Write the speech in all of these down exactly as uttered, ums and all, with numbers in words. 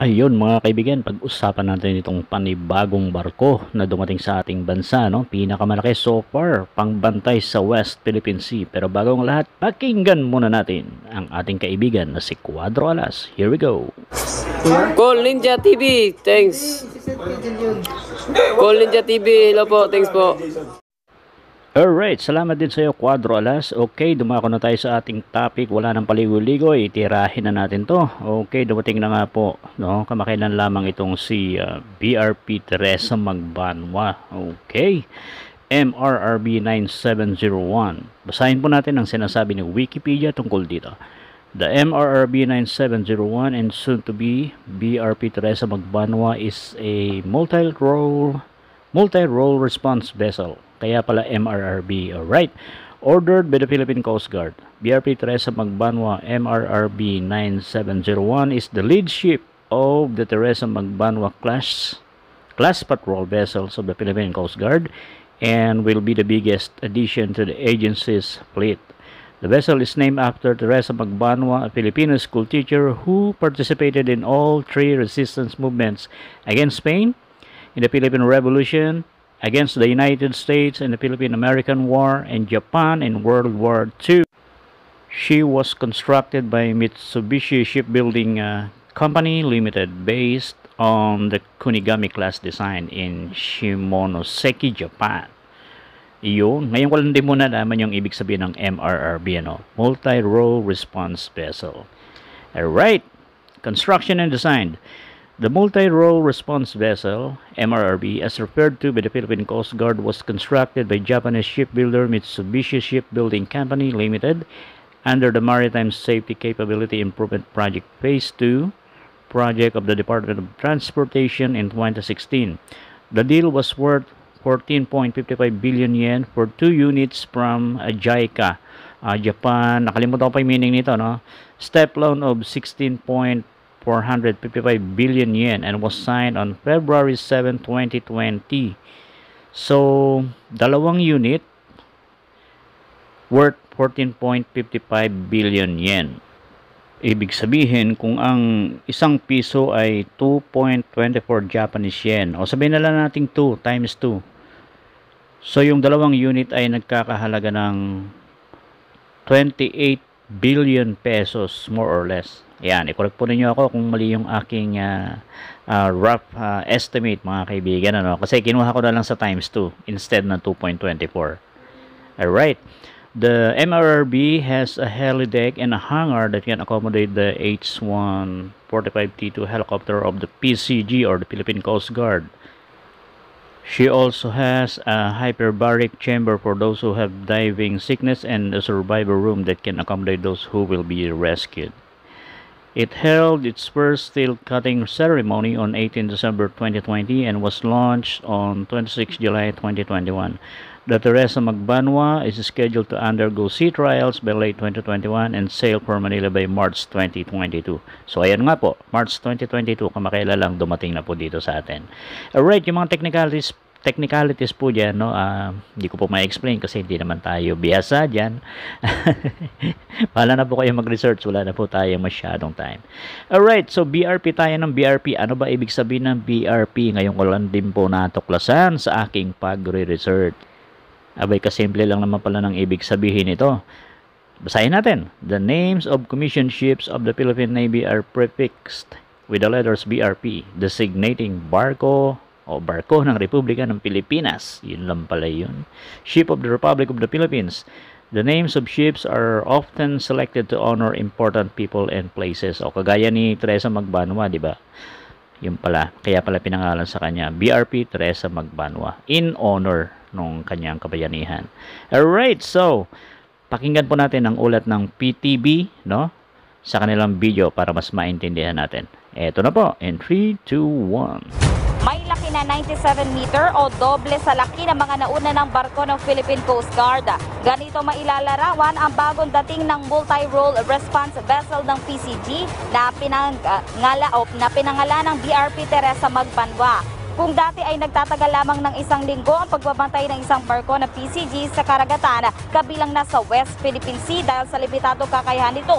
Ayun mga kaibigan, pag-usapan natin itong panibagong barko na dumating sa ating bansa, no? Pinakamalaki so far, pangbantay sa West Philippine Sea. Pero bago ang lahat, pakinggan muna natin ang ating kaibigan na si Cuadro Alas. Here we go. Call NinjaTV, thanks. Call NinjaTV, hello po, thanks po. Alright, salamat din sa iyo Cuadro Alas. Okay, dumako na tayo sa ating topic. Wala nang paligoy-ligoy, itirahin na natin to. Okay, dumating na nga po, no? Kamakailan lamang itong si uh, B R P Teresa Magbanua. Okay, M R R B nine seven zero one. Basahin po natin ang sinasabi ng Wikipedia tungkol dito. The M R R B nine seven zero one and soon to be B R P Teresa Magbanua is a multi-role multi-role response vessel. Kaya pala M R R B. Alright. Ordered by the Philippine Coast Guard. B R P Teresa Magbanua M R R B nine seven zero one is the lead ship of the Teresa Magbanua class class patrol vessels of the Philippine Coast Guard and will be the biggest addition to the agency's fleet. The vessel is named after Teresa Magbanua, a Filipino school teacher who participated in all three resistance movements against Spain, in the Philippine Revolution, against the United States in the Philippine-American War, and Japan in World War Two. She was constructed by Mitsubishi Shipbuilding uh, Company Limited based on the Kunigami class design in Shimonoseki, Japan. Iyon. Ngayon ko lang din muna naman yung ibig sabihin ng M R R B, ano? Multi-Role Response Vessel. Alright. Construction and design. The multi-role response vessel, M R R B, as referred to by the Philippine Coast Guard, was constructed by Japanese shipbuilder Mitsubishi Shipbuilding Company Limited under the Maritime Safety Capability Improvement Project Phase two project of the Department of Transportation in twenty sixteen. The deal was worth fourteen point five five billion yen for two units from uh, JICA, uh, Japan. Nakalimutan ko pa yung meaning nito, no? Step loan of sixteen point four hundred fifty-five billion yen and was signed on February seventh, twenty twenty. So, dalawang unit worth fourteen point five five billion yen. Ibig sabihin, kung ang isang piso ay two point two four Japanese yen, o sabihin na lang natin two times two. So, yung dalawang unit ay nagkakahalaga ng twenty-eight billion pesos, more or less. Yan, i-correct po ninyo ako kung mali yung aking uh, uh, rough uh, estimate, mga kaibigan, ano? Kasi kinuha ko na lang sa times two instead na two point two four. Alright. The M R R B has a helideck and a hangar that can accommodate the H one forty-five T two helicopter of the P C G, or the Philippine Coast Guard. She also has a hyperbaric chamber for those who have diving sickness and a survivor room that can accommodate those who will be rescued. It held its first steel cutting ceremony on eighteenth December twenty twenty and was launched on twenty-sixth July twenty twenty-one. The Teresa Magbanua is scheduled to undergo sea trials by late twenty twenty-one and sail for Manila by March twenty twenty-two. So ayan nga po, March twenty twenty-two, kamakailan lang dumating na po dito sa atin. Alright, yung mga technicalities technicalities po dyan, no? Uh, hindi ko po ma-explain kasi hindi naman tayo biyasa dyan. Pala na po kayo mag-research, wala na po tayo masyadong time. Alright, so B R P tayo ng B R P. Ano ba ibig sabihin ng B R P? Ngayon ko lang din po natuklasan sa aking pagre-research. Abay, kasimple lang naman pala ng ibig sabihin ito. Basahin natin. The names of commissioned ships of the Philippine Navy are prefixed with the letters B R P, designating barko o barko ng Republika ng Pilipinas. Yun lang pala yun. Ship of the Republic of the Philippines. The names of ships are often selected to honor important people and places. O kagaya ni Teresa Magbanua, di ba? Yun pala. Kaya pala pinangalan sa kanya, B R P Teresa Magbanua. In honor nung kanyang kabayanihan. Alright, so, pakinggan po natin ang ulat ng P T B, no? Sa kanilang video para mas maintindihan natin. Eto na po. In three, two, one. May laki na ninety-seven meter o doble sa laki ng mga nauna ng barko ng Philippine Coast Guard. Ganito mailalarawan ang bagong dating ng multi-role response vessel ng P C G na, pinangala, o, na pinangalan ng B R P Teresa Magbanua. Kung dati ay nagtatagal lamang ng isang linggo ang pagbabantay ng isang barko na P C G sa karagatan, kabilang na sa West Philippine Sea dahil sa limitado kakayahan nito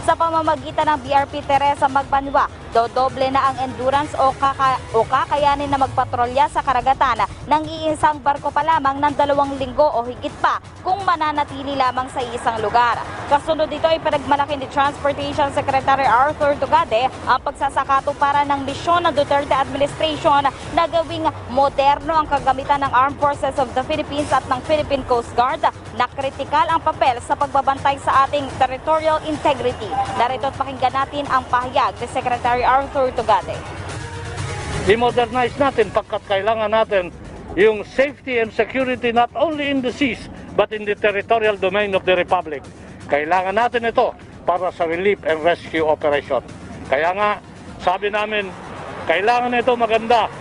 Sa pamamagitan ng B R P Teresa Magbanua, dodoble na ang endurance o, kaka o kakayanin na magpatrolya sa karagatan ng iisang barko pa lamang ng dalawang linggo o higit pa kung mananatili lamang sa isang lugar. Kasunod dito ay pinagmalaki ni Transportation Secretary Arthur Tugade ang pagsasakatuparan ng misyon ng Duterte Administration na gawing moderno ang kagamitan ng Armed Forces of the Philippines at ng Philippine Coast Guard na kritikal ang papel sa pagbabantay sa ating territorial integrity. Narito at pakinggan natin ang pahayag ni Secretary Arthur Tugade. I-modernize natin pagkat kailangan natin yung safety and security not only in the seas but in the territorial domain of the Republic. Kailangan natin ito para sa relief and rescue operation. Kaya nga, sabi namin, kailangan ito maganda.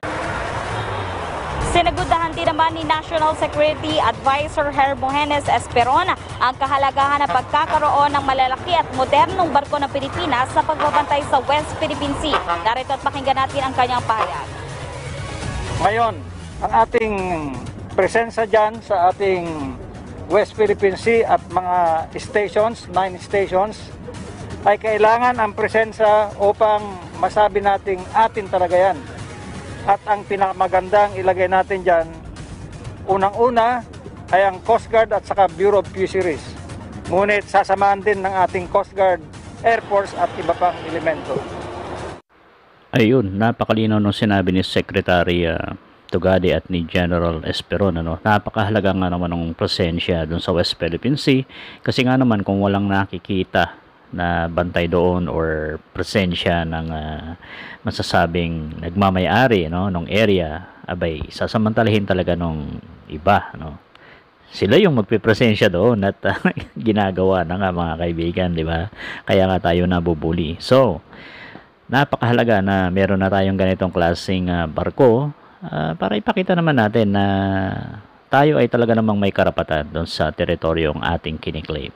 Sinagudahan din naman ni National Security Advisor Hermogenes Esperon ang kahalagahan ng pagkakaroon ng malalaki at modernong barko ng Pilipinas sa pagbabantay sa West Philippine Sea. Narito at pakinggan natin ang kanyang pahayag. Ngayon, ang ating presensya dyan sa ating West Philippine Sea at mga stations, nine stations, ay kailangan ang presensya upang masabi nating atin talaga yan. At ang pinakamagandang ilagay natin dyan, unang-una ay ang Coast Guard at saka Bureau of Fisheries. Ngunit sasamahan din ng ating Coast Guard, Air Force at iba pang elemento. Ayun, napakalinaw nung sinabi ni Secretary uh, Tugade at ni General Esperon. Ano? Napakahalaga nga naman ng presensya dun sa West Philippine Sea kasi nga naman kung walang nakikita na bantay doon or presensya ng uh, masasabing nagmamay-ari no ng area, abay sasamantalahin talaga nung iba, no. Sila yung magpipresensya doon at uh, ginagawa na nga mga kaibigan, di ba? Kaya nga tayo nabubuli. So, napakahalaga na meron na tayong ganitong klaseng uh, barko uh, para ipakita naman natin na tayo ay talaga namang may karapatan doon sa teritoryong ating kiniklaim.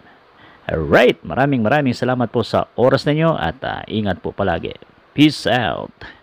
Alright, maraming maraming salamat po sa oras ninyo at uh, ingat po palagi. Peace out!